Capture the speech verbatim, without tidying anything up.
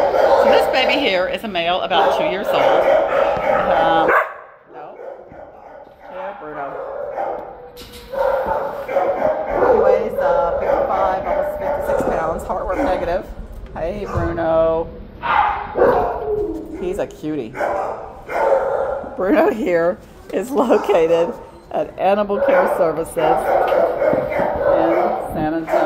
So this baby here is a male, about two years old. Um, no. Yeah, Bruno. He weighs uh, fifty-five, almost fifty-six pounds. Heart work negative. Hey, Bruno. He's a cutie. Bruno here is located at Animal Care Services in San Antonio.